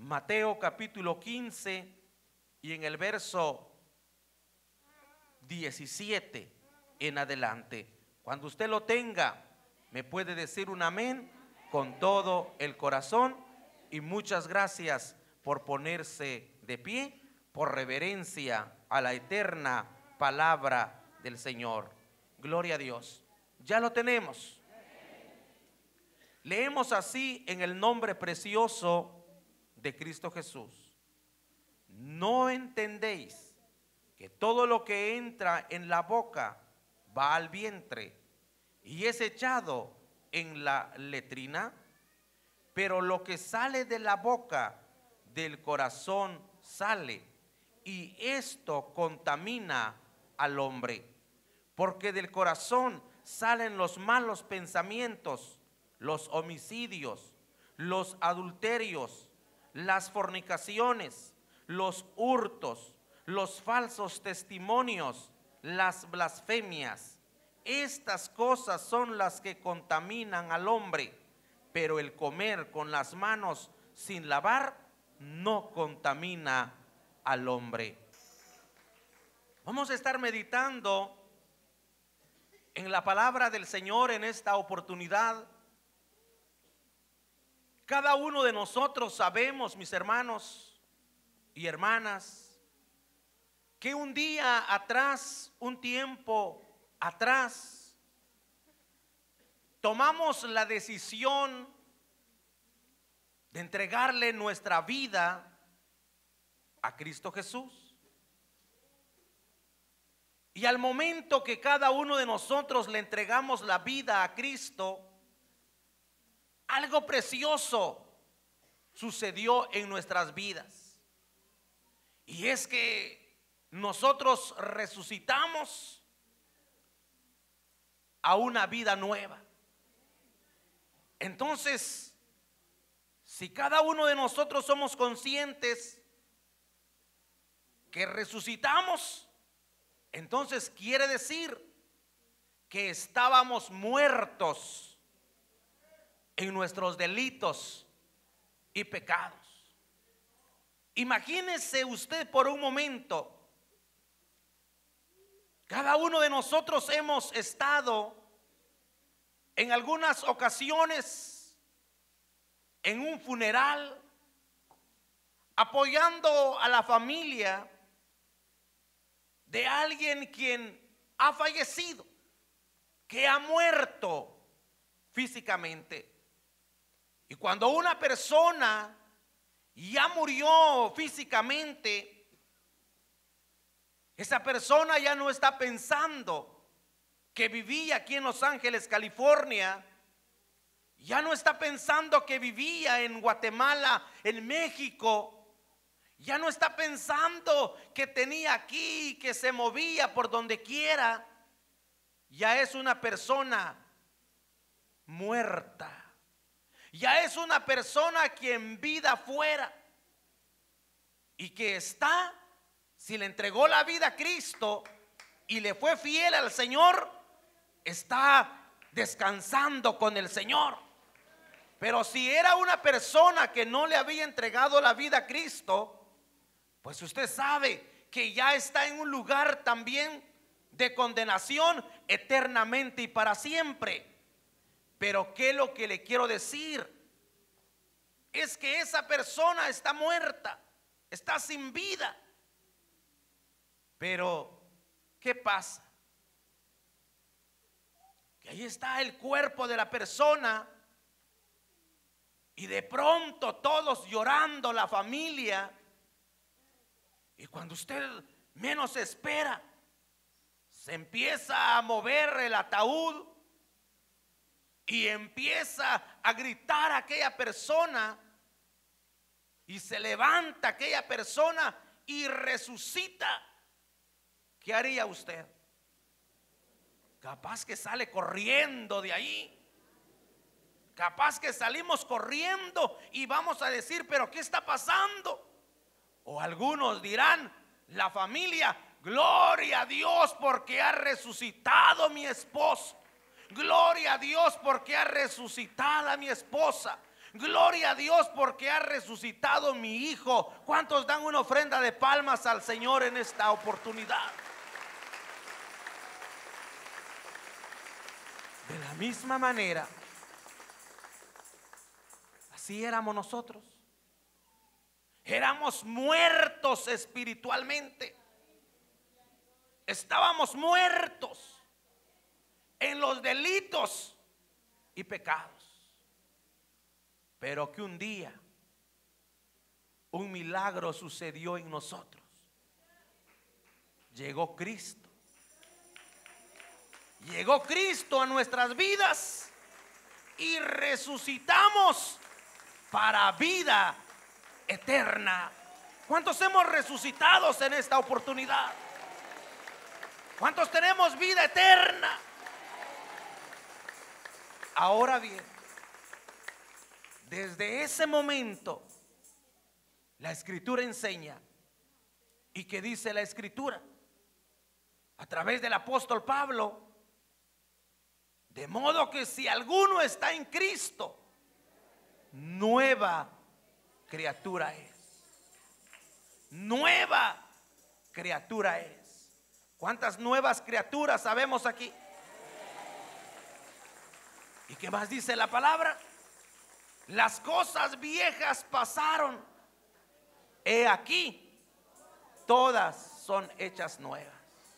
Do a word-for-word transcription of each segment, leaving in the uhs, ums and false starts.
Mateo capítulo quince y en el verso diecisiete en adelante. Cuando usted lo tenga, me puede decir un amén con todo el corazón. Y muchas gracias por ponerse de pie, por reverencia a la eterna palabra del Señor. Gloria a Dios. Ya lo tenemos. Leemos así en el nombre precioso de Cristo Jesús. ¿No entendéis que todo lo que entra en la boca va al vientre y es echado en la letrina? Pero lo que sale de la boca, del corazón sale, y esto contamina al hombre, porque del corazón salen los malos pensamientos, los homicidios, los adulterios, las fornicaciones, los hurtos, los falsos testimonios, las blasfemias. Estas cosas son las que contaminan al hombre, pero el comer con las manos sin lavar no contamina al hombre. Vamos a estar meditando en la palabra del Señor en esta oportunidad. Cada uno de nosotros sabemos, mis hermanos y hermanas, que un día atrás, un tiempo atrás, tomamos la decisión de entregarle nuestra vida a Cristo Jesús. Y al momento que cada uno de nosotros le entregamos la vida a Cristo, algo precioso sucedió en nuestras vidas. Y es que nosotros resucitamos a una vida nueva. Entonces, si cada uno de nosotros somos conscientes que resucitamos, entonces quiere decir que estábamos muertos en nuestros delitos y pecados. Imagínese usted por un momento, cada uno de nosotros hemos estado en algunas ocasiones en un funeral, apoyando a la familia de alguien quien ha fallecido, que ha muerto físicamente. Y cuando una persona ya murió físicamente, esa persona ya no está pensando que vivía aquí en Los Ángeles, California, ya no está pensando que vivía en Guatemala, en México, ya no está pensando que tenía aquí, que se movía por donde quiera. Ya es una persona muerta. Ya es una persona que en vida fuera y que está, si le entregó la vida a Cristo y le fue fiel al Señor, está descansando con el Señor. Pero si era una persona que no le había entregado la vida a Cristo, pues usted sabe que ya está en un lugar también de condenación eternamente y para siempre. Pero ¿qué es lo que le quiero decir? Es que esa persona está muerta, está sin vida. Pero ¿qué pasa? Que ahí está el cuerpo de la persona y de pronto todos llorando, la familia. Y cuando usted menos espera, se empieza a mover el ataúd y empieza a gritar a aquella persona, y se levanta aquella persona y resucita. ¿Qué haría usted? Capaz que sale corriendo de ahí. Capaz que salimos corriendo y vamos a decir, pero ¿qué está pasando? O algunos dirán, la familia, gloria a Dios porque ha resucitado mi esposo. Gloria a Dios porque ha resucitado a mi esposa. gloria a Dios porque ha resucitado mi hijo. ¿Cuántos dan una ofrenda de palmas al Señor en esta oportunidad? De la misma manera, así éramos nosotros. Éramos muertos espiritualmente. Estábamos muertos en los delitos y pecados. Pero que un día un milagro sucedió en nosotros. Llegó Cristo. Llegó Cristo a nuestras vidas y resucitamos para vida eterna. ¿Cuántos hemos resucitado en esta oportunidad? ¿Cuántos tenemos vida eterna? Ahora bien, desde ese momento la Escritura enseña, y que dice la Escritura a través del apóstol Pablo: de modo que si alguno está en Cristo, nueva criatura es. Nueva criatura es. ¿Cuántas nuevas criaturas sabemos aquí? ¿Y qué más dice la palabra? Las cosas viejas pasaron, he aquí, todas son hechas nuevas.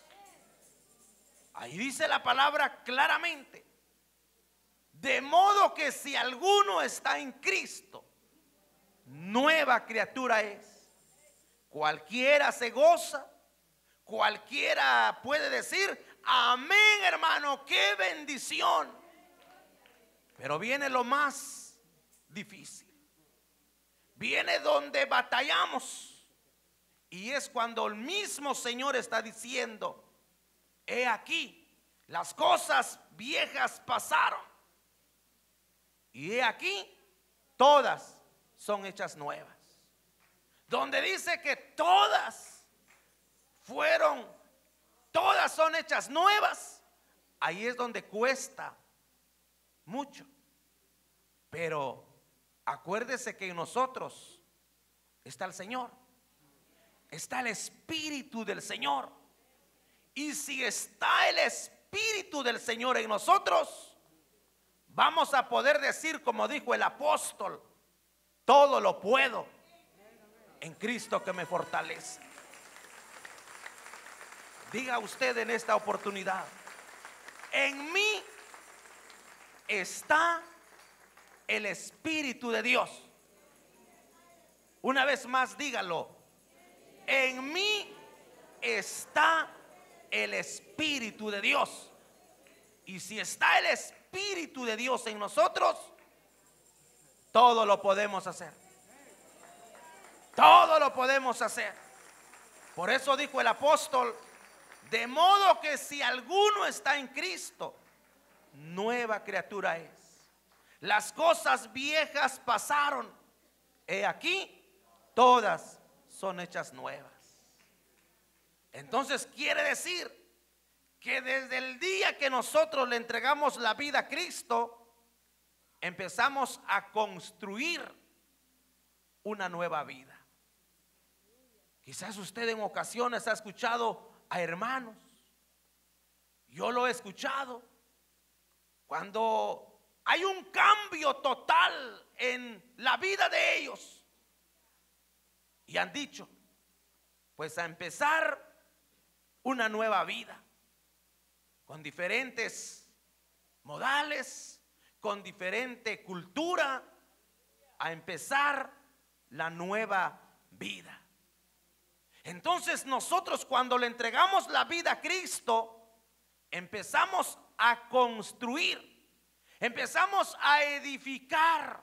Ahí dice la palabra claramente: de modo que si alguno está en Cristo, nueva criatura es. Cualquiera se goza, cualquiera puede decir amén, hermano, qué bendición. Pero viene lo más difícil. Viene donde batallamos, y es cuando el mismo Señor está diciendo: he aquí, las cosas viejas pasaron, y he aquí, todas son hechas nuevas. Donde dice que todas fueron, todas son hechas nuevas, ahí es donde cuesta mucho. Pero acuérdese que en nosotros está el Señor, está el Espíritu del Señor. Y si está el Espíritu del Señor en nosotros, vamos a poder decir, como dijo el apóstol: todo lo puedo en Cristo que me fortalece. Diga usted en esta oportunidad: en mí está el Espíritu de Dios. Una vez más, dígalo: en mí está el Espíritu de Dios. Y si está el Espíritu de Dios en nosotros, todo lo podemos hacer. Todo lo podemos hacer. Por eso dijo el apóstol: de modo que si alguno está en Cristo, nueva criatura es. Las cosas viejas pasaron, he aquí, todas son hechas nuevas. Entonces quiere decir que desde el día que nosotros le entregamos la vida a Cristo, empezamos a construir una nueva vida. Quizás usted en ocasiones ha escuchado a hermanos, yo lo he escuchado, cuando hay un cambio total en la vida de ellos, y han dicho: pues a empezar una nueva vida, con diferentes modales, con diferente cultura, a empezar la nueva vida. Entonces nosotros, cuando le entregamos la vida a Cristo, empezamos a construir, empezamos a edificar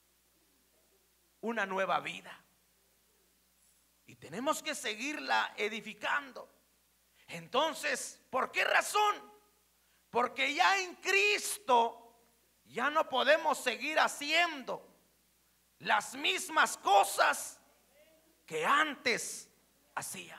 una nueva vida, y tenemos que seguirla edificando. Entonces, ¿por qué razón? Porque ya en Cristo ya no podemos seguir haciendo las mismas cosas que antes hacíamos.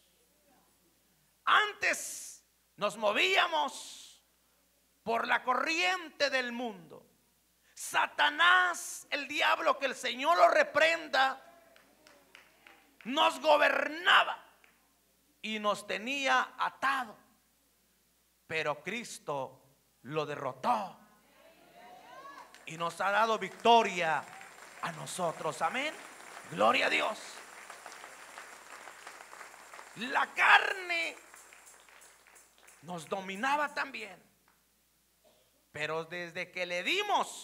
Antes nos movíamos por la corriente del mundo. Satanás, el diablo, que el Señor lo reprenda, nos gobernaba y nos tenía atado, pero Cristo lo derrotó y nos ha dado victoria a nosotros. Amén. Gloria a Dios. La carne nos dominaba también, pero desde que le dimos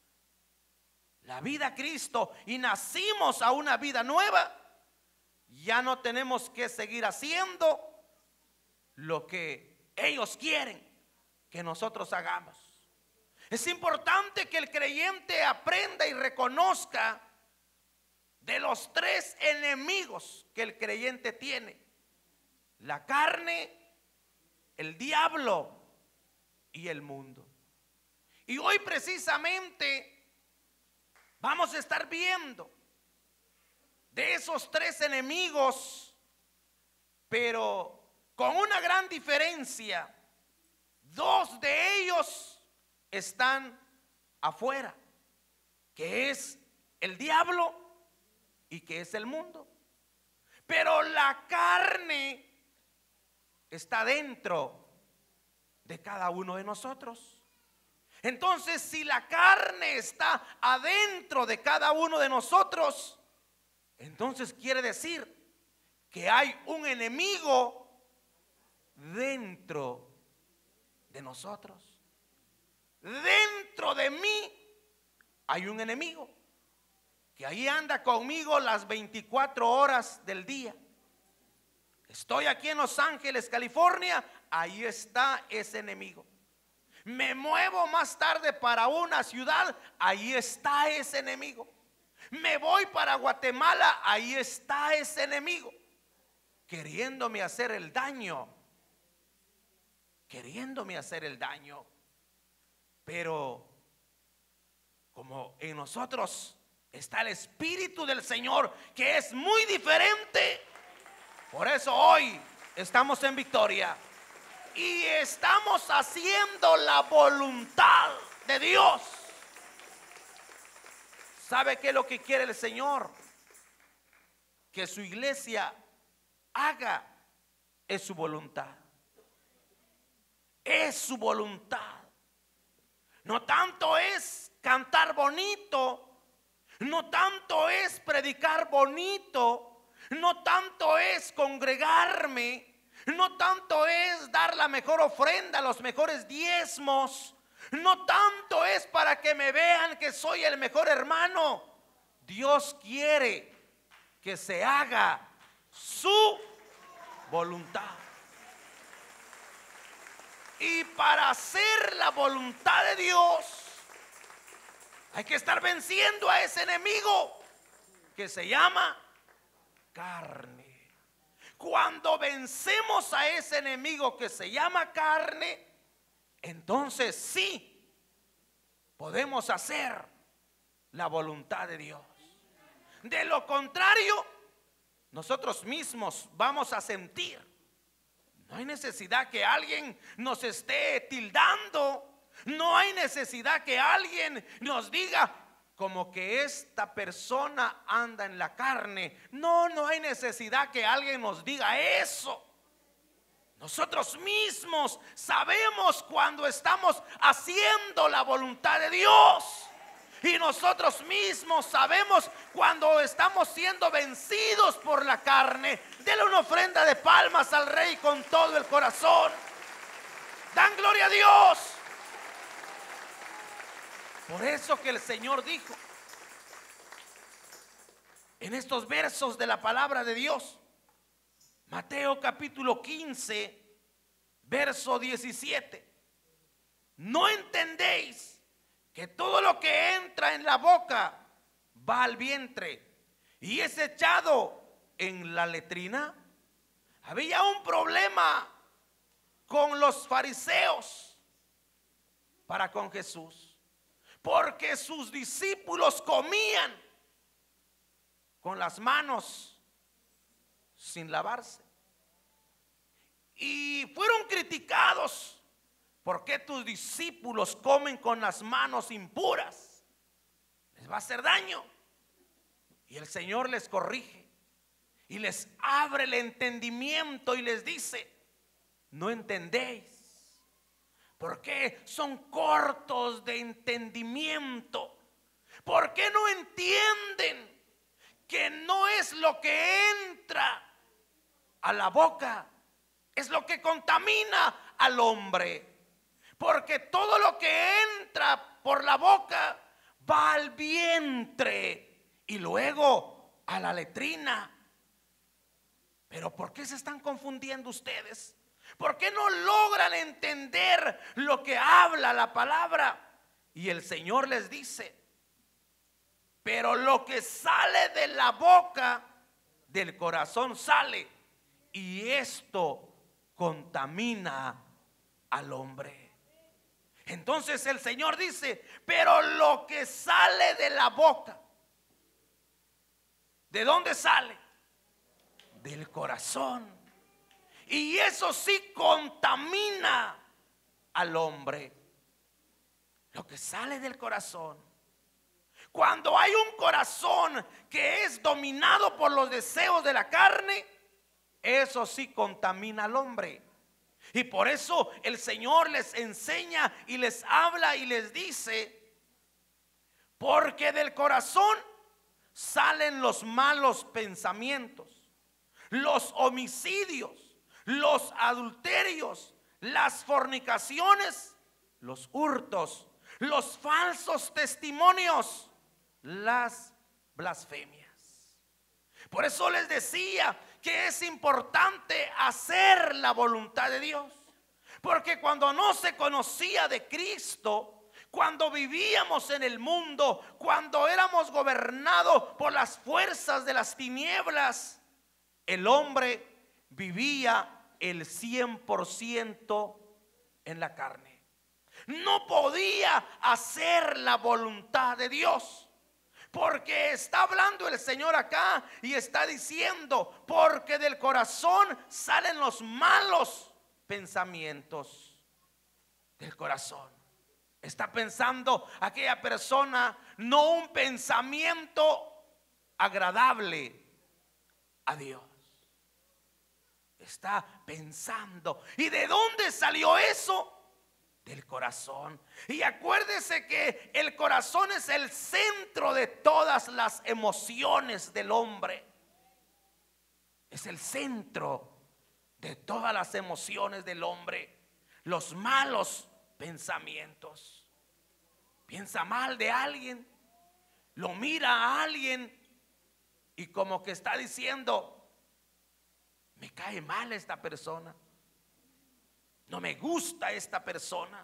la vida a Cristo y nacimos a una vida nueva, ya no tenemos que seguir haciendo lo que ellos quieren que nosotros hagamos. Es importante que el creyente aprenda y reconozca de los tres enemigos que el creyente tiene: la carne, el diablo y el mundo. Y hoy precisamente vamos a estar viendo de esos tres enemigos, pero con una gran diferencia. Dos de ellos están afuera, que es el diablo y que es el mundo. Pero la carne está dentro de cada uno de nosotros. Entonces, si la carne está adentro de cada uno de nosotros, entonces quiere decir que hay un enemigo dentro de nosotros. Dentro de mí hay un enemigo que ahí anda conmigo las veinticuatro horas del día. Estoy aquí en Los Ángeles, California, ahí está ese enemigo. Me muevo más tarde para una ciudad, ahí está ese enemigo. Me voy para Guatemala, ahí está ese enemigo, queriéndome hacer el daño, queriéndome hacer el daño. Pero como en nosotros está el Espíritu del Señor, que es muy diferente, por eso hoy estamos en victoria y estamos haciendo la voluntad de Dios. ¿Sabe qué es lo que quiere el Señor? Que su iglesia haga es su voluntad. Es su voluntad. No tanto es cantar bonito, no tanto es predicar bonito, no tanto es congregarme, no tanto es dar la mejor ofrenda, los mejores diezmos, no tanto es para que me vean que soy el mejor hermano. Dios quiere que se haga su voluntad. Y para hacer la voluntad de Dios hay que estar venciendo a ese enemigo que se llama carne. Cuando vencemos a ese enemigo que se llama carne, entonces sí podemos hacer la voluntad de Dios. De lo contrario, nosotros mismos vamos a sentir. No hay necesidad que alguien nos esté tildando. No hay necesidad que alguien nos diga como que esta persona anda en la carne. No, no hay necesidad que alguien nos diga eso. Nosotros mismos sabemos cuando estamos haciendo la voluntad de Dios. Y nosotros mismos sabemos cuando estamos siendo vencidos por la carne. Dele una ofrenda de palmas al Rey con todo el corazón. Dan gloria a Dios. Por eso que el Señor dijo en estos versos de la palabra de Dios, Mateo capítulo quince, verso diecisiete: ¿no entendéis que todo lo que entra en la boca va al vientre y es echado en la letrina? Había un problema con los fariseos para con Jesús, porque sus discípulos comían con las manos sin lavarse y fueron criticados. ¿Por qué tus discípulos comen con las manos impuras? les va a hacer daño. Y el Señor les corrige y les abre el entendimiento y les dice: no entendéis. ¿Por qué son cortos de entendimiento? ¿Por qué no entienden que no es lo que entra a la boca, es lo que contamina al hombre? Porque todo lo que entra por la boca va al vientre y luego a la letrina. Pero ¿por qué se están confundiendo ustedes? ¿Por qué no logran entender lo que habla la palabra? Y el Señor les dice: pero lo que sale de la boca, del corazón sale, y esto contamina al hombre. Entonces el Señor dice: pero lo que sale de la boca, ¿de dónde sale? Del corazón. Y eso sí contamina al hombre. Lo que sale del corazón. Cuando hay un corazón que es dominado por los deseos de la carne, eso sí contamina al hombre. Y por eso el Señor les enseña y les habla y les dice: porque del corazón salen los malos pensamientos, los homicidios, los adulterios, las fornicaciones, los hurtos, los falsos testimonios, las blasfemias. Por eso les decía que es importante hacer la voluntad de Dios. Porque cuando no se conocía de Cristo, cuando vivíamos en el mundo, cuando éramos gobernados por las fuerzas de las tinieblas, el hombre vivía el cien por ciento en la carne. No podía hacer la voluntad de Dios. Porque está hablando el Señor acá y está diciendo: porque del corazón salen los malos pensamientos. Del corazón está pensando aquella persona no un pensamiento agradable a Dios. Está pensando. ¿Y de dónde salió eso? Del corazón. Y acuérdese que el corazón es el centro de todas las emociones del hombre. Es el centro de todas las emociones del hombre. Los malos pensamientos. Piensa mal de alguien, lo mira a alguien y como que está diciendo: me cae mal esta persona, no me gusta esta persona,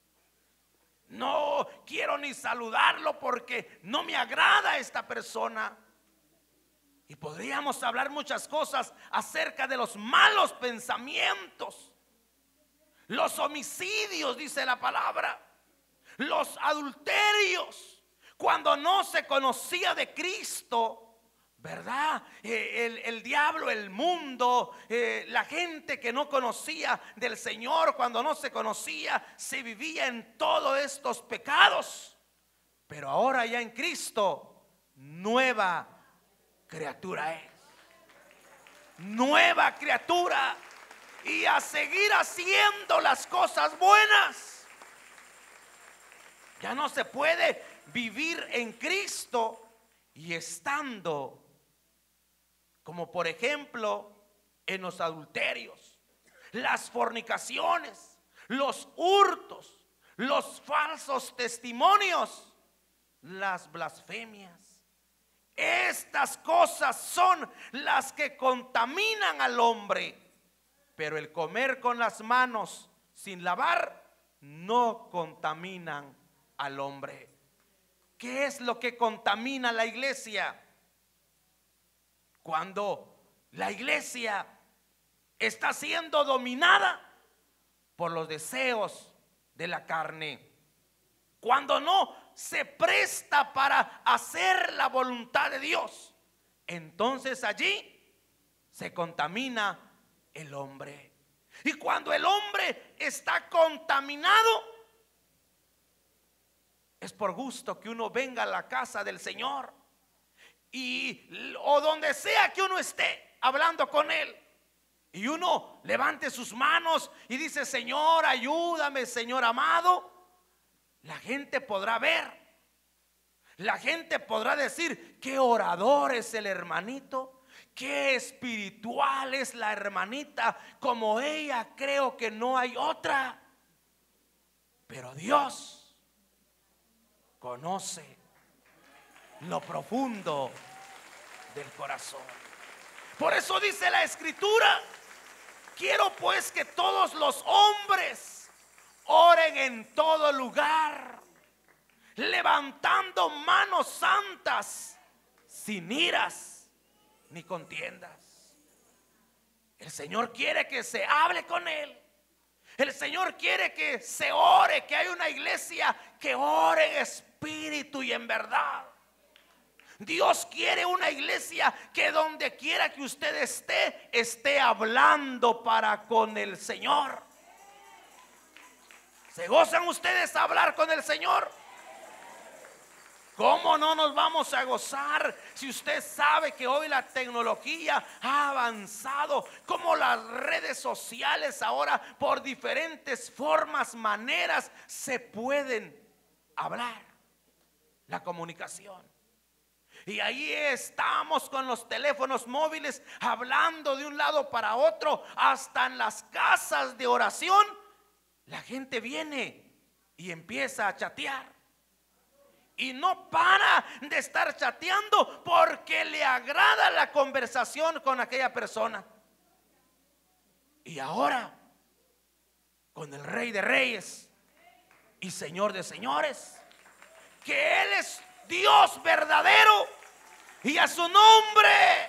no quiero ni saludarlo porque no me agrada esta persona. Y podríamos hablar muchas cosas acerca de los malos pensamientos, los homicidios, dice la palabra, los adulterios. Cuando no se conocía de Cristo, ¿verdad? Eh, el, el diablo, el mundo, eh, la gente que no conocía del Señor, cuando no se conocía, se vivía en todos estos pecados. Pero ahora ya en Cristo, nueva criatura es. Nueva criatura. Y a seguir haciendo las cosas buenas. Ya no se puede vivir en Cristo y estando, como por ejemplo, en los adulterios, las fornicaciones, los hurtos, los falsos testimonios, las blasfemias. Estas cosas son las que contaminan al hombre. Pero el comer con las manos sin lavar no contaminan al hombre. ¿Qué es lo que contamina a la iglesia? Cuando la iglesia está siendo dominada por los deseos de la carne. Cuando no se presta para hacer la voluntad de Dios, entonces allí se contamina el hombre. Y cuando el hombre está contaminado, es por gusto que uno venga a la casa del Señor y o donde sea que uno esté hablando con Él, y uno levante sus manos y dice: Señor, ayúdame, Señor amado. La gente podrá ver, la gente podrá decir: qué orador es el hermanito, qué espiritual es la hermanita, como ella creo que no hay otra. Pero Dios conoce lo profundo del corazón. Por eso dice la Escritura: quiero pues que todos los hombres oren en todo lugar, levantando manos santas, sin iras ni contiendas. El Señor quiere que se hable con Él. El Señor quiere que se ore, que hay una iglesia que ore en espíritu y en verdad. Dios quiere una iglesia que donde quiera que usted esté, esté hablando para con el Señor. ¿Se gozan ustedes a hablar con el Señor? ¿Cómo no nos vamos a gozar si usted sabe que hoy la tecnología ha avanzado? Como las redes sociales ahora por diferentes formas, maneras se pueden hablar. La comunicación. Y ahí estamos con los teléfonos móviles hablando de un lado para otro. Hasta en las casas de oración la gente viene y empieza a chatear. Y no para de estar chateando porque le agrada la conversación con aquella persona. Y ahora, con el Rey de Reyes y Señor de Señores, que Él es Dios verdadero, y a su nombre.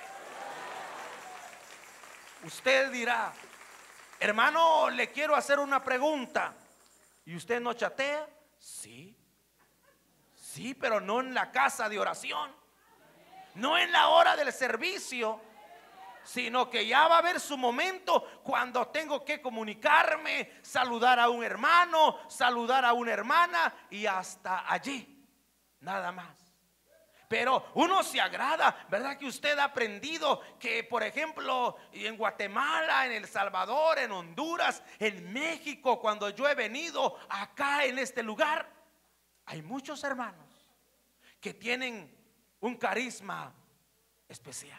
Usted dirá: hermano, le quiero hacer una pregunta. ¿Y usted no chatea? Sí. Sí, pero no en la casa de oración, no en la hora del servicio, sino que ya va a haber su momento cuando tengo que comunicarme, saludar a un hermano, saludar a una hermana, y hasta allí, nada más. Pero uno se agrada, ¿verdad? Que usted ha aprendido que, por ejemplo, en Guatemala, en El Salvador, en Honduras, en México, cuando yo he venido acá en este lugar, hay muchos hermanos que tienen un carisma especial.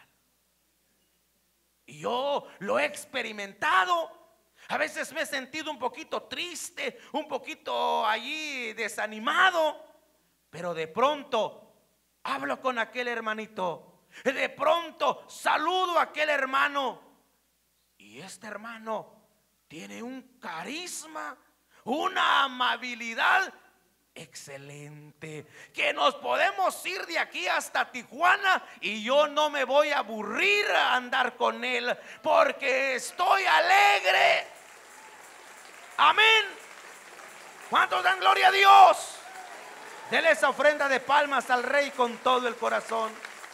Y yo lo he experimentado. A veces me he sentido un poquito triste, un poquito allí desanimado, pero de pronto hablo con aquel hermanito, de pronto saludo a aquel hermano, y este hermano tiene un carisma, una amabilidad excelente, que nos podemos ir de aquí hasta Tijuana y yo no me voy a aburrir a andar con él, porque estoy alegre. Amén. ¿Cuántos dan gloria a Dios? Dele esa ofrenda de palmas al Rey con todo el corazón.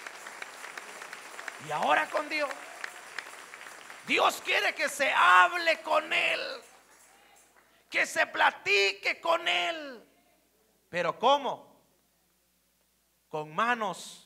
Y ahora con Dios, Dios quiere que se hable con Él, que se platique con Él. Pero ¿cómo? Con manos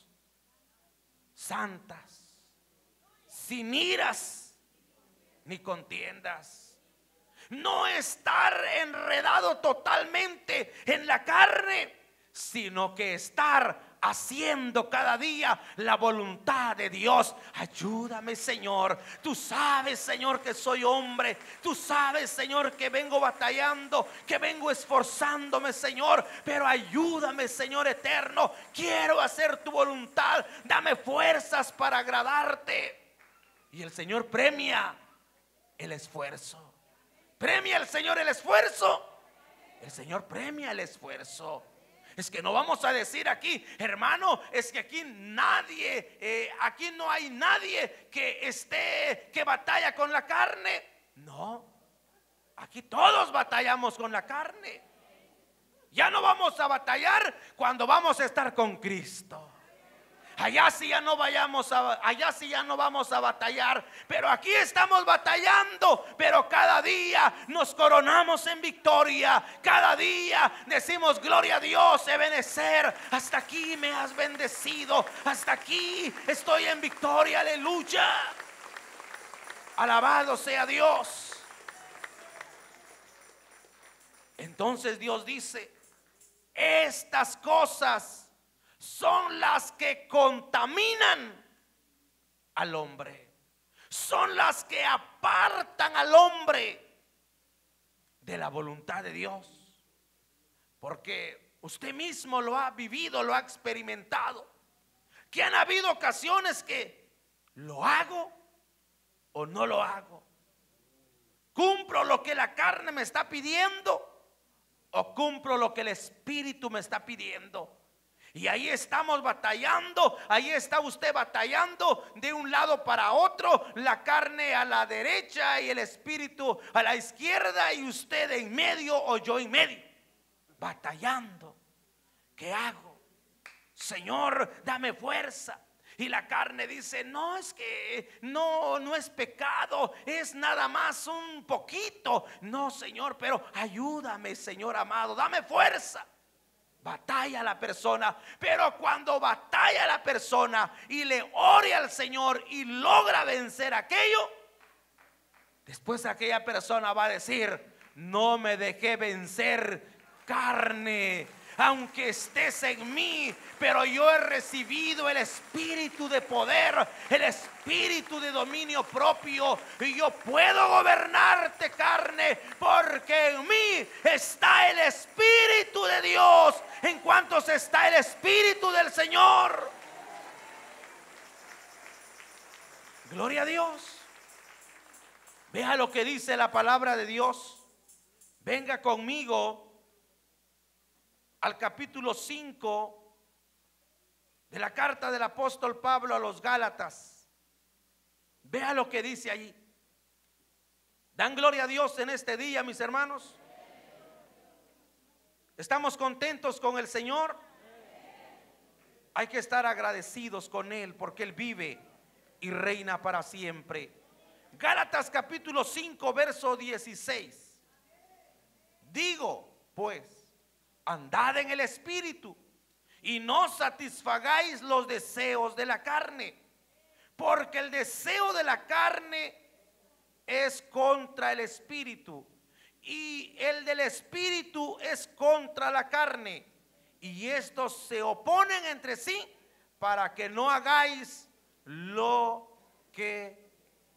santas, sin iras ni contiendas. No estar enredado totalmente en la carne, sino que estar haciendo cada día la voluntad de Dios. Ayúdame, Señor. Tú sabes, Señor, que soy hombre. Tú sabes, Señor, que vengo batallando, que vengo esforzándome, Señor. Pero ayúdame, Señor eterno. Quiero hacer tu voluntad. Dame fuerzas para agradarte. Y el Señor premia el esfuerzo. Premia el Señor el esfuerzo. El Señor premia el esfuerzo. Es que no vamos a decir aquí, hermano, es que aquí nadie, eh, aquí no hay nadie que esté, que batalla con la carne. No, aquí todos batallamos con la carne. Ya no vamos a batallar cuando vamos a estar con Cristo. Allá sí ya no vayamos a, allá sí ya no vamos a batallar, pero aquí estamos batallando. Pero cada día nos coronamos en victoria. Cada día decimos: gloria a Dios, Ebenezer, hasta aquí me has bendecido, hasta aquí estoy en victoria, aleluya. Alabado sea Dios. Entonces Dios dice: estas cosas son las que contaminan al hombre, son las que apartan al hombre de la voluntad de Dios. Porque usted mismo lo ha vivido, lo ha experimentado, que han habido ocasiones que lo hago o no lo hago, cumplo lo que la carne me está pidiendo o cumplo lo que el Espíritu me está pidiendo. Y ahí estamos batallando, ahí está usted batallando de un lado para otro, la carne a la derecha y el Espíritu a la izquierda, y usted en medio o yo en medio, batallando. ¿Qué hago? Señor, dame fuerza. Y la carne dice: no, es que no, no es pecado, es nada más un poquito. No, Señor, pero ayúdame, Señor amado, dame fuerza. Batalla la persona, pero cuando batalla la persona y le ore al Señor y logra vencer aquello, después aquella persona va a decir: no me dejé vencer, carne, aunque estés en mí, pero yo he recibido el espíritu de poder, el espíritu de dominio propio, y yo puedo gobernarte, carne, porque en mí está el Espíritu de Dios. ¿En cuántos está el Espíritu del Señor? Gloria a Dios. Vea lo que dice la palabra de Dios. Venga conmigo al capítulo cinco de la carta del apóstol Pablo a los Gálatas. Vea lo que dice allí. ¿Dan gloria a Dios en este día, mis hermanos? ¿Estamos contentos con el Señor? Hay que estar agradecidos con Él, porque Él vive y reina para siempre. Gálatas capítulo cinco, verso dieciséis. Digo pues, andad en el Espíritu y no satisfagáis los deseos de la carne, porque el deseo de la carne es contra el Espíritu, y el del Espíritu es contra la carne, y estos se oponen entre sí para que no hagáis lo que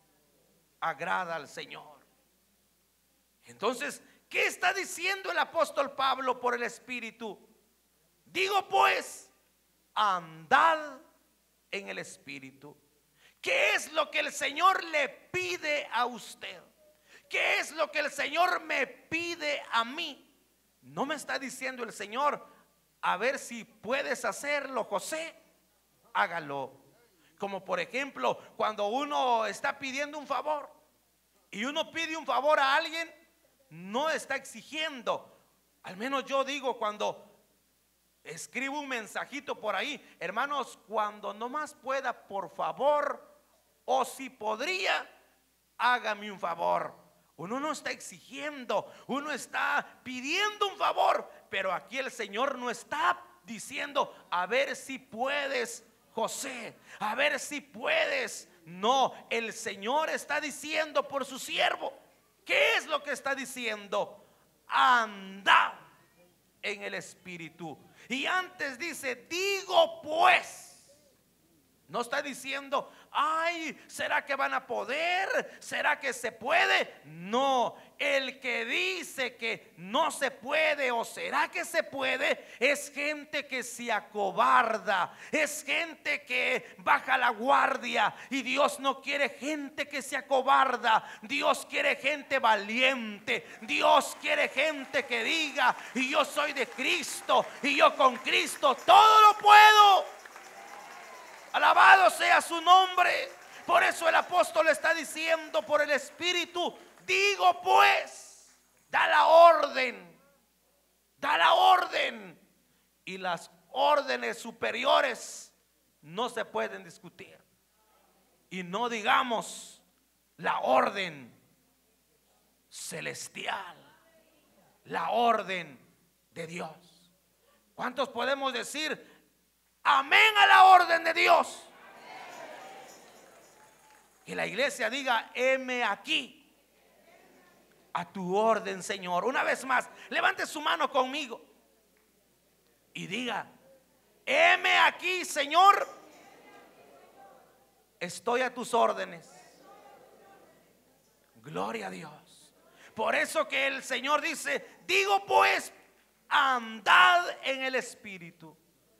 agrada al Señor. Entonces, ¿qué está diciendo el apóstol Pablo por el Espíritu? Digo pues, andad en el Espíritu. ¿Qué es lo que el Señor le pide a usted? ¿Qué es lo que el Señor me pide a mí? No me está diciendo el Señor: a ver si puedes hacerlo, José, hágalo. Como por ejemplo, cuando uno está pidiendo un favor y uno pide un favor a alguien, no está exigiendo. Al menos yo digo, cuando escribo un mensajito por ahí: hermanos, cuando nomás pueda, por favor, o si podría, hágame un favor. Uno no está exigiendo, uno está pidiendo un favor. Pero aquí el Señor no está diciendo: a ver si puedes, José, a ver si puedes. No, el Señor está diciendo por su siervo. ¿Qué es lo que está diciendo? Anda en el Espíritu. Y antes dice: digo pues. No está diciendo: ay, ¿será que van a poder? ¿Será que se puede? No, el que dice que no se puede o será que se puede es gente que se acobarda, es gente que baja la guardia. Y Dios no quiere gente que se acobarda. Dios quiere gente valiente. Dios quiere gente que diga: y yo soy de Cristo, y yo con Cristo todo lo puedo. Alabado sea su nombre. Por eso el apóstol está diciendo por el Espíritu: digo pues, da la orden, da la orden. Y las órdenes superiores no se pueden discutir. Y no digamos la orden celestial, la orden de Dios. ¿Cuántos podemos decir amén a la orden de Dios? Que la iglesia diga: heme aquí, a tu orden, Señor. Una vez más, levante su mano conmigo y diga: heme aquí, Señor, estoy a tus órdenes. Gloria a Dios. Por eso que el Señor dice: digo pues, andad en el Espíritu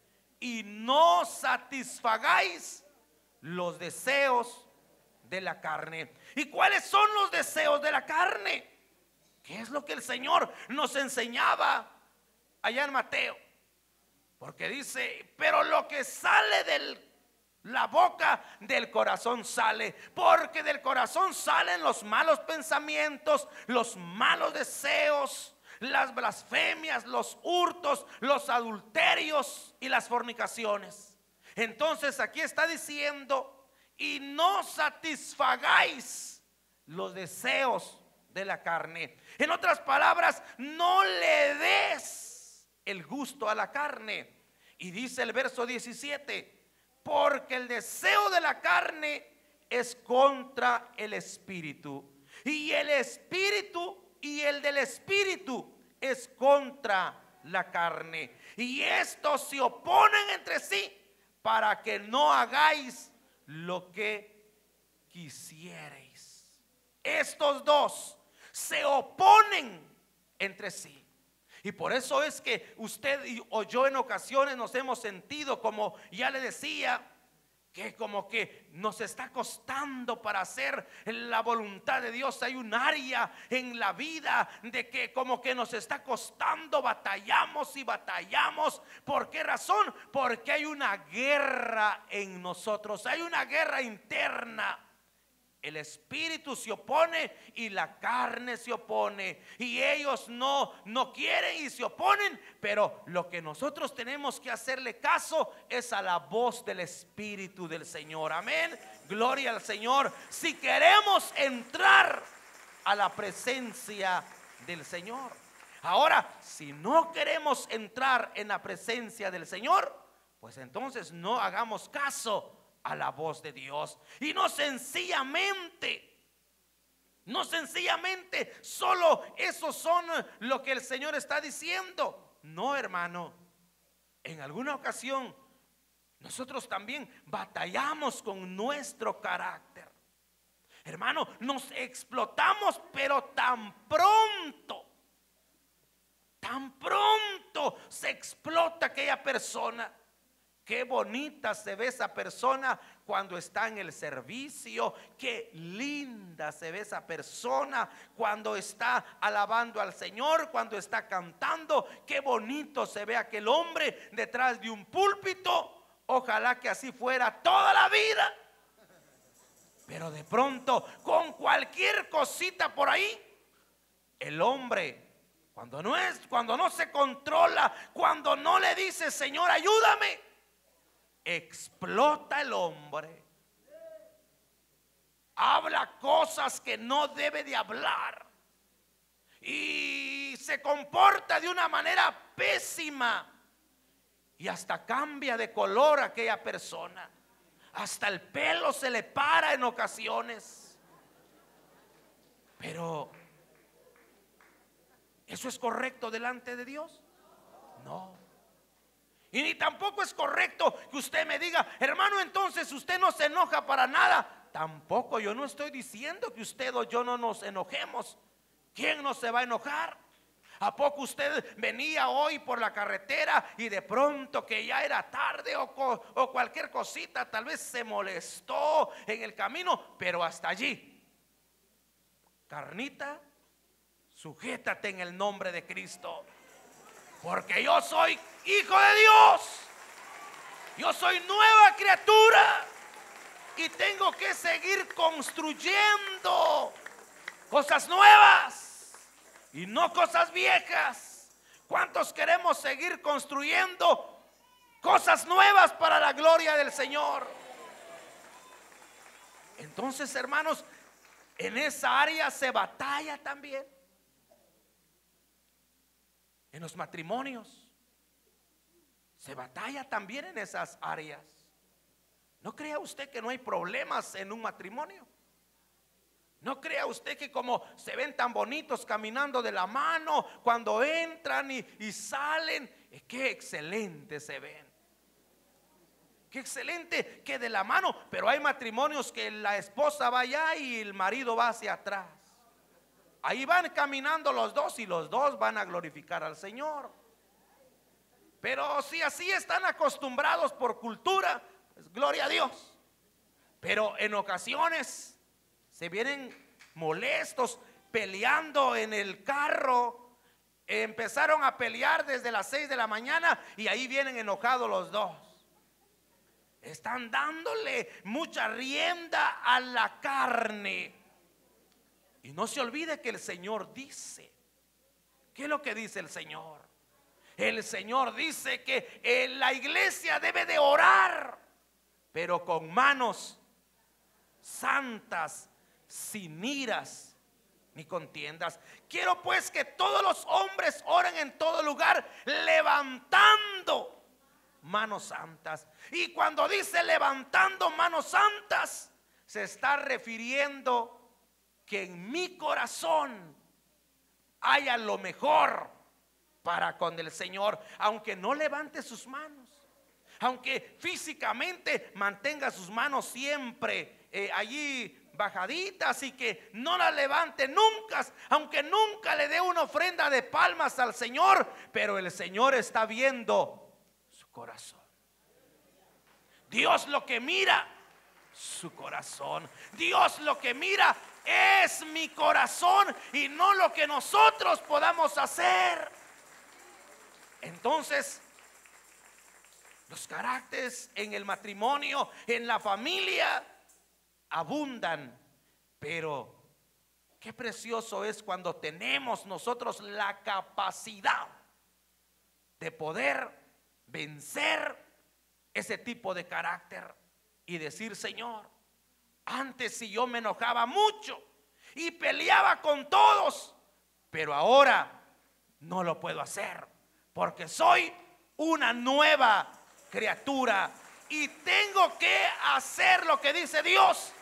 y no satisfagáis los deseos de la carne. ¿Y cuáles son los deseos de la carne? ¿Qué es lo que el Señor nos enseñaba allá en Mateo? Porque dice: pero lo que sale de la boca, del corazón sale, porque del corazón salen los malos pensamientos, los malos deseos, las blasfemias, los hurtos, los adulterios y las fornicaciones. Entonces aquí está diciendo: y no satisfagáis los deseos de la carne. En otras palabras, no le des el gusto a la carne. Y dice el verso diecisiete: porque el deseo de la carne es contra el espíritu, y el espíritu y el del espíritu es contra la carne, y estos se oponen entre sí para que no hagáis lo que quisierais. Estos dos se oponen entre sí. Y por eso es que usted o yo en ocasiones nos hemos sentido, como ya le decía, que como que nos está costando para hacer la voluntad de Dios. Hay un área en la vida de que como que nos está costando, batallamos y batallamos. ¿Por qué razón? Porque hay una guerra en nosotros, hay una guerra interna. El espíritu se opone y la carne se opone, y ellos no, no quieren y se oponen. Pero lo que nosotros tenemos que hacerle caso es a la voz del espíritu del Señor. Amén, gloria al Señor. Si queremos entrar a la presencia del Señor. Ahora, si no queremos entrar en la presencia del Señor, pues entonces no hagamos caso a la voz de Dios. Y no sencillamente, no sencillamente solo esos son lo que el Señor está diciendo. No, hermano, en alguna ocasión nosotros también batallamos con nuestro carácter. Hermano, nos explotamos, pero tan pronto, tan pronto se explota aquella persona. Qué bonita se ve esa persona cuando está en el servicio. Qué linda se ve esa persona cuando está alabando al Señor, cuando está cantando. Qué bonito se ve aquel hombre detrás de un púlpito. Ojalá que así fuera toda la vida. Pero de pronto, con cualquier cosita por ahí, el hombre, cuando no es, cuando no se controla, cuando no le dice: Señor, ayúdame, explota el hombre. Habla cosas que no debe de hablar y se comporta de una manera pésima, y hasta cambia de color aquella persona. Hasta el pelo se le para en ocasiones. Pero ¿eso es correcto delante de Dios? No. Y ni tampoco es correcto que usted me diga: hermano, entonces usted no se enoja para nada. Tampoco, yo no estoy diciendo que usted o yo no nos enojemos. ¿Quién no se va a enojar? ¿A poco usted venía hoy por la carretera y de pronto que ya era tarde o, o cualquier cosita, tal vez se molestó en el camino, pero hasta allí? Carnita, sujétate en el nombre de Cristo. Porque yo soy hijo de Dios, yo soy nueva criatura y tengo que seguir construyendo cosas nuevas y no cosas viejas. ¿Cuántos queremos seguir construyendo cosas nuevas para la gloria del Señor. Entonces, hermanos, en esa área se batalla también. En los matrimonios se batalla también en esas áreas. ¿No crea usted que no hay problemas en un matrimonio? ¿No crea usted que como se ven tan bonitos caminando de la mano, cuando entran y, y salen, eh, qué excelente se ven? Qué excelente que de la mano. Pero hay matrimonios que la esposa va allá y el marido va hacia atrás. Ahí van caminando los dos y los dos van a glorificar al Señor. Pero si así están acostumbrados por cultura, pues gloria a Dios. Pero en ocasiones se vienen molestos, peleando en el carro. Empezaron a pelear desde las seis de la mañana y ahí vienen enojados los dos. Están dándole mucha rienda a la carne. Y no se olvide que el Señor dice, ¿qué es lo que dice el Señor? El Señor dice que en la iglesia debe de orar, pero con manos santas, sin iras ni contiendas. Quiero pues que todos los hombres oren en todo lugar, levantando manos santas. Y cuando dice levantando manos santas, se está refiriendo que en mi corazón haya lo mejor para con el Señor, aunque no levante sus manos, aunque físicamente mantenga sus manos siempre eh, allí bajaditas y que no las levante nunca, aunque nunca le dé una ofrenda de palmas al Señor, pero el Señor está viendo su corazón. Dios lo que mira, su corazón. Dios lo que mira es mi corazón y no lo que nosotros podamos hacer. Entonces, los caracteres en el matrimonio, en la familia, abundan. Pero qué precioso es cuando tenemos nosotros la capacidad de poder vencer ese tipo de carácter y decir: Señor, antes si yo me enojaba mucho y peleaba con todos, pero ahora no lo puedo hacer, porque soy una nueva criatura y tengo que hacer lo que dice Dios: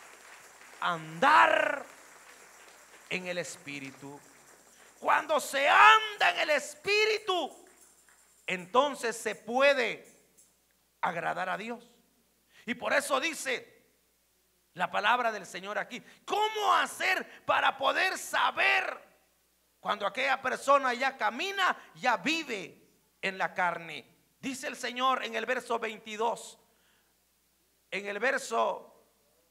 andar en el Espíritu. Cuando se anda en el Espíritu, entonces se puede agradar a Dios. Y por eso dice la palabra del Señor aquí: ¿cómo hacer para poder saber cuando aquella persona ya camina, ya vive en la carne? Dice el Señor en el verso veintidós, en el verso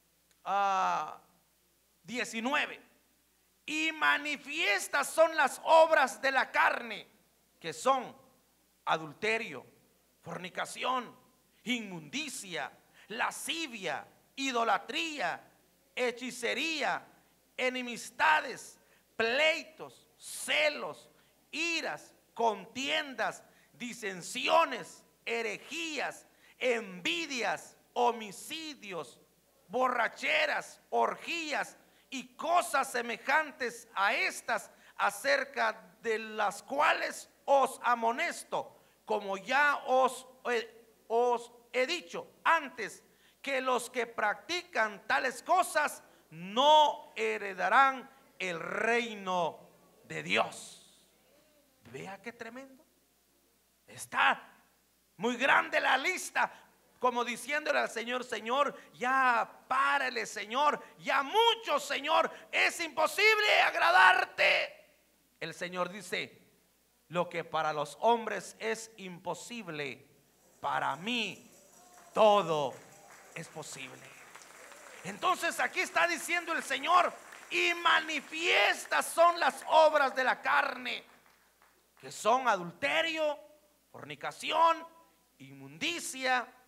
uh, diecinueve: y manifiestas son las obras de la carne, que son adulterio, fornicación, inmundicia, lascivia, idolatría, hechicería, enemistades, pleitos, celos, iras, contiendas, disensiones, herejías, envidias, homicidios, borracheras, orgías y cosas semejantes a estas, acerca de las cuales os amonesto, como ya os, eh, os he dicho antes, que los que practican tales cosas no heredarán el reino de Dios. Vea qué tremendo. Está muy grande la lista, como diciéndole al Señor: Señor, ya párale, Señor, ya mucho, Señor, es imposible agradarte. El Señor dice: lo que para los hombres es imposible, para mí todo es posible. Entonces aquí está diciendo el Señor: y manifiestas son las obras de la carne, que son adulterio, fornicación, inmundicia,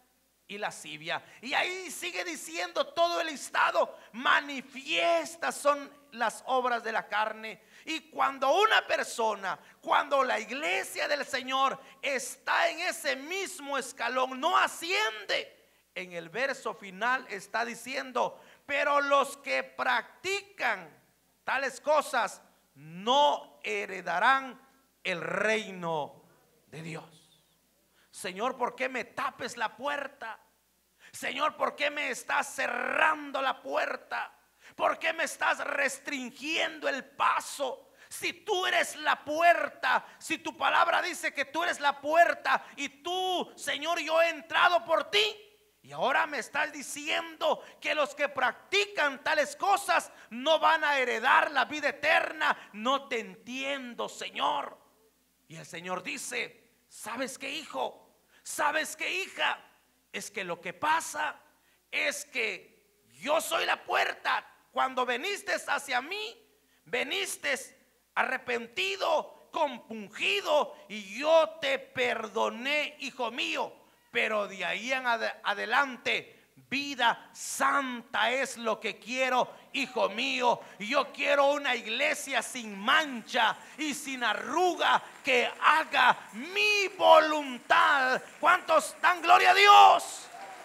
y lascivia. Y ahí sigue diciendo todo el listado: manifiestas son las obras de la carne. Y cuando una persona, cuando la iglesia del Señor está en ese mismo escalón, no asciende. En el verso final está diciendo: pero los que practican tales cosas no heredarán el reino de Dios. Señor, ¿por qué me tapes la puerta? Señor, ¿por qué me estás cerrando la puerta? ¿Por qué me estás restringiendo el paso? Si tú eres la puerta, si tu palabra dice que tú eres la puerta y tú, Señor, yo he entrado por ti, y ahora me estás diciendo que los que practican tales cosas no van a heredar la vida eterna. No te entiendo, Señor. Y el Señor dice: ¿sabes qué, hijo? ¿Sabes qué, hija? Es que lo que pasa es que yo soy la puerta. Cuando veniste hacia mí, veniste arrepentido, compungido, y yo te perdoné, hijo mío. Pero de ahí en ad- adelante, vida santa es lo que quiero, hijo mío. Yo quiero una iglesia sin mancha y sin arruga, que haga mi voluntad. ¿Cuántos dan gloria a Dios?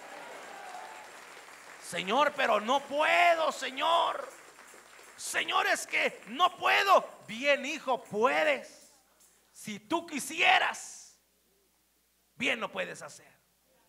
Señor, pero no puedo, Señor. Señor, es que no puedo. Bien, hijo, puedes. Si tú quisieras, bien lo puedes hacer.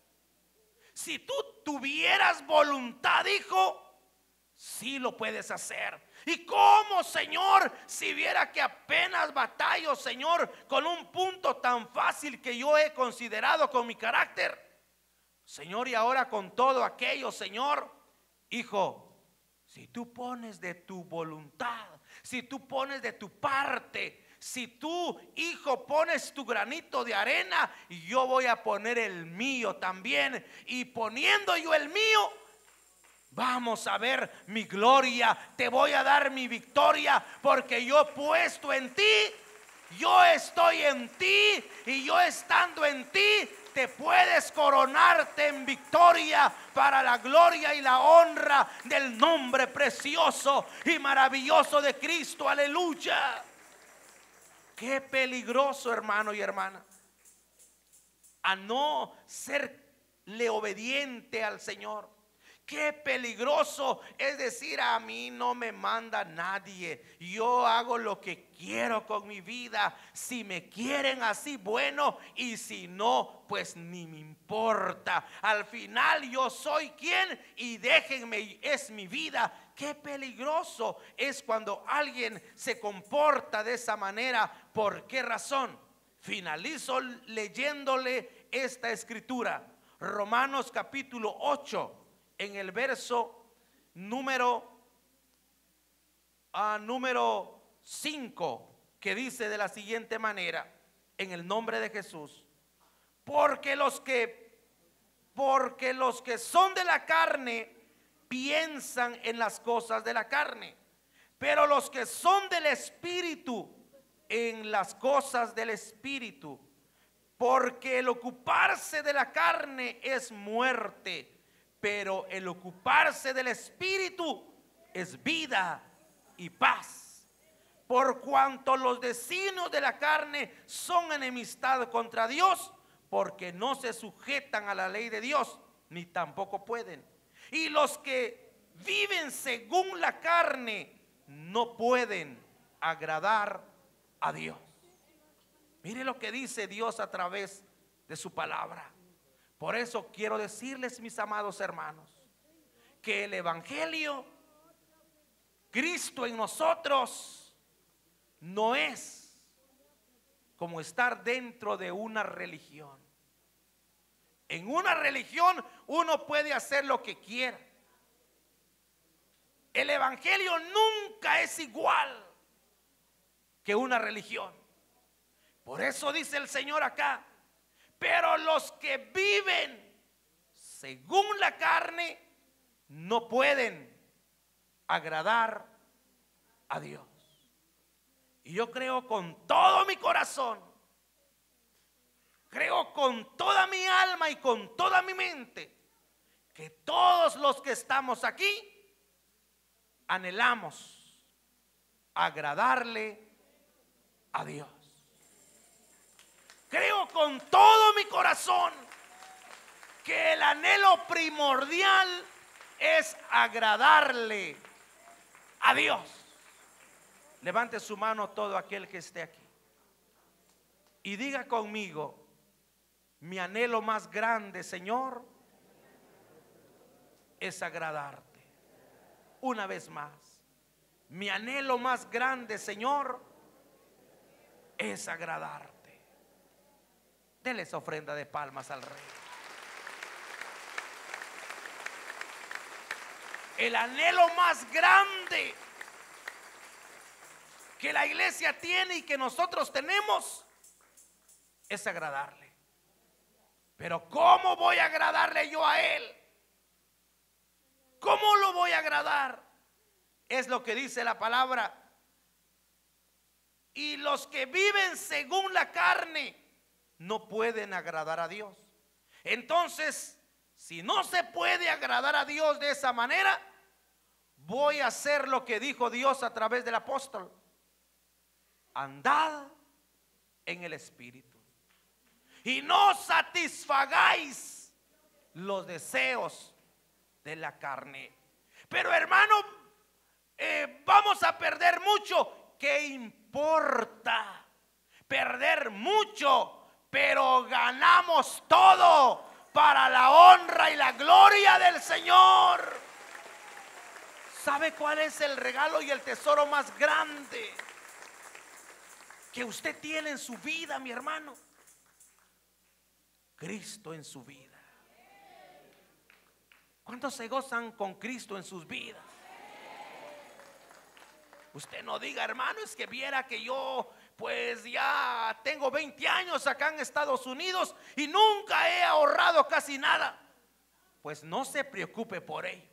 Si tú tuvieras voluntad, hijo, sí lo puedes hacer. ¿Y cómo, Señor? Si viera que apenas batallo, Señor, con un punto tan fácil que yo he considerado con mi carácter, Señor, y ahora con todo aquello, Señor, hijo, si tú pones de tu voluntad, si tú pones de tu parte, si tú, hijo, pones tu granito de arena, yo voy a poner el mío también. Y poniendo yo el mío, vamos a ver mi gloria. Te voy a dar mi victoria, porque yo he puesto en ti, yo estoy en ti, y yo estando en ti, te puedes coronarte en victoria para la gloria y la honra del nombre precioso y maravilloso de Cristo. Aleluya. Qué peligroso, hermano y hermana, a no serle obediente al Señor. Qué peligroso es decir: a mí no me manda nadie, yo hago lo que quiero con mi vida. Si me quieren así, bueno, y si no, pues ni me importa. Al final yo soy quien, y déjenme, es mi vida. Qué peligroso es cuando alguien se comporta de esa manera. ¿Por qué razón? Finalizo leyéndole esta escritura, Romanos capítulo ocho, en el verso número uh, número cinco, que dice de la siguiente manera: en el nombre de Jesús, porque los que porque los que son de la carne piensan en las cosas de la carne, pero los que son del Espíritu en las cosas del Espíritu. Porque el ocuparse de la carne es muerte, pero el ocuparse del Espíritu es vida y paz. Por cuanto los designios de la carne son enemistad contra Dios, porque no se sujetan a la ley de Dios, ni tampoco pueden. Y los que viven según la carne no pueden agradar a Dios. Mire lo que dice Dios a través de su palabra. Por eso quiero decirles, mis amados hermanos, que el Evangelio, Cristo en nosotros, no es como estar dentro de una religión. En una religión uno puede hacer lo que quiera. El Evangelio nunca es igual que una religión. Por eso dice el Señor acá: pero los que viven según la carne no pueden agradar a Dios. Y yo creo con todo mi corazón, creo con toda mi alma y con toda mi mente, que todos los que estamos aquí anhelamos agradarle a Dios. Creo con todo mi corazón que el anhelo primordial es agradarle a Dios. Levante su mano todo aquel que esté aquí y diga conmigo: mi anhelo más grande, Señor, es agradarte. Una vez más, mi anhelo más grande, Señor, es agradarte. Denle esa ofrenda de palmas al Rey. El anhelo más grande que la iglesia tiene y que nosotros tenemos es agradarle. Pero ¿cómo voy a agradarle yo a Él? ¿Cómo lo voy a agradar? Es lo que dice la palabra. Y los que viven según la carne no pueden agradar a Dios. Entonces, si no se puede agradar a Dios de esa manera, voy a hacer lo que dijo Dios a través del apóstol: andad en el Espíritu y no satisfagáis los deseos de la carne. Pero hermano, eh, vamos a perder mucho. ¿Qué importa perder mucho? Pero ganamos todo para la honra y la gloria del Señor. ¿Sabe cuál es el regalo y el tesoro más grande que usted tiene en su vida, mi hermano? Cristo en su vida. ¿Cuántos se gozan con Cristo en sus vidas? Usted no diga: hermano, es que viera que yo pues ya tengo veinte años acá en Estados Unidos y nunca he ahorrado casi nada. Pues no se preocupe por ello.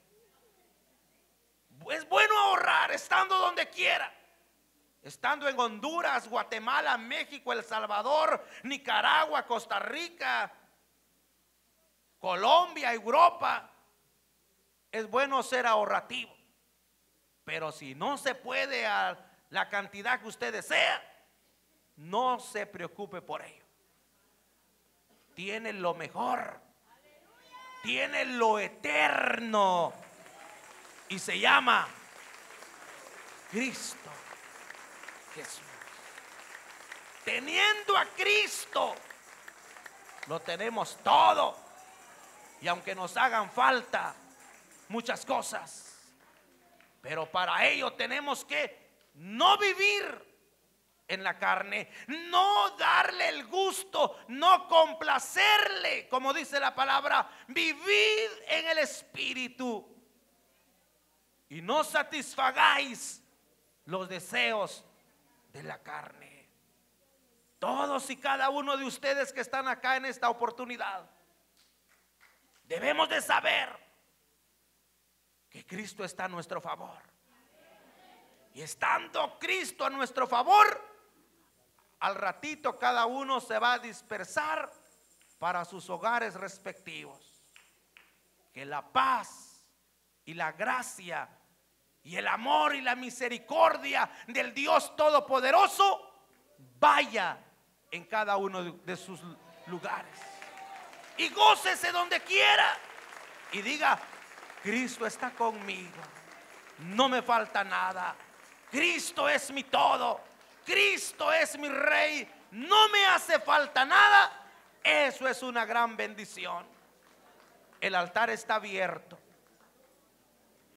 Es bueno ahorrar estando donde quiera, estando en Honduras, Guatemala, México, El Salvador, Nicaragua, Costa Rica, Colombia, Europa. Es bueno ser ahorrativo. Pero si no se puede a la cantidad que usted desea, no se preocupe por ello. Tiene lo mejor, tiene lo eterno, y se llama Cristo Jesús. Teniendo a Cristo, lo tenemos todo. Y aunque nos hagan falta muchas cosas, pero para ello tenemos que no vivir en la carne, no darle el gusto, no complacerle, como dice la palabra: vivid en el Espíritu y no satisfagáis los deseos de la carne. Todos y cada uno de ustedes que están acá en esta oportunidad, debemos de saber que Cristo está a nuestro favor. Y estando Cristo a nuestro favor, al ratito cada uno se va a dispersar para sus hogares respectivos. Que la paz y la gracia y el amor y la misericordia del Dios Todopoderoso vaya en cada uno de sus lugares. Y gócese donde quiera y diga: Cristo está conmigo, no me falta nada. Cristo es mi todo, Cristo es mi Rey, no me hace falta nada. Eso es una gran bendición. El altar está abierto.